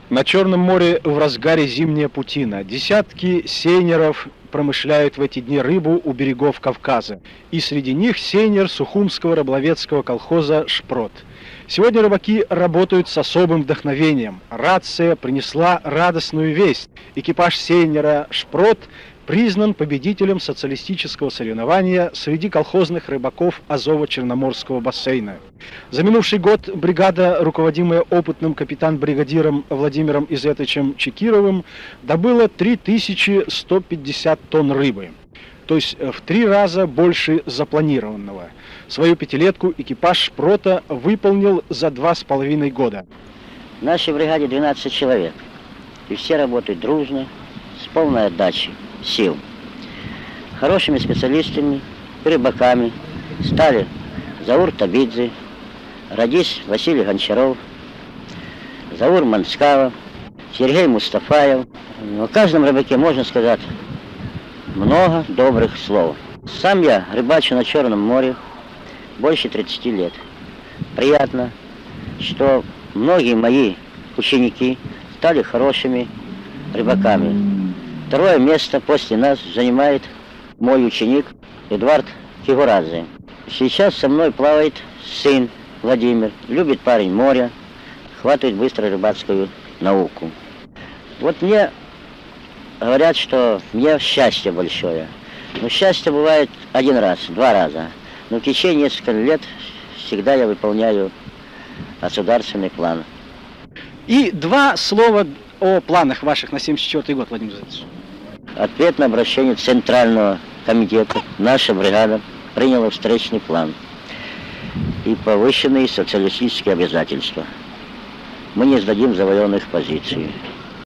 На Черном море в разгаре зимняя путина. Десятки сейнеров промышляют в эти дни рыбу у берегов Кавказа. И среди них сейнер Сухумского рыболовецкого колхоза «Шпрот». Сегодня рыбаки работают с особым вдохновением. Рация принесла радостную весть. Экипаж сейнера «Шпрот» признан победителем социалистического соревнования среди колхозных рыбаков Азово-Черноморского бассейна. За минувший год бригада, руководимая опытным капитан-бригадиром Владимиром Изетовичем Чекировым, добыла 3150 тонн рыбы, то есть в 3 раза больше запланированного. Свою пятилетку экипаж «Шпрота» выполнил за 2,5 года. В нашей бригаде 12 человек, и все работают дружно, с полной отдачей сил. Хорошими специалистами, рыбаками стали Заур Табидзе, Радис Василий Гончаров, Заур Манскава, Сергей Мустафаев. О каждом рыбаке можно сказать много добрых слов. Сам я рыбачу на Черном море больше 30 лет. Приятно, что многие мои ученики стали хорошими рыбаками. Второе место после нас занимает мой ученик Эдуард Фигурадзе. Сейчас со мной плавает сын Владимир. Любит парень море, хватает быстро рыбацкую науку. Вот мне говорят, что мне счастье большое. Но счастье бывает 1 раз, 2 раза. Но в течение нескольких лет всегда я выполняю государственный план. И 2 слова о планах ваших на 1974 год, Владимир Изетович. Ответ на обращение Центрального комитета наша бригада приняла встречный план и повышенные социалистические обязательства. Мы не сдадим завоеванных позиций.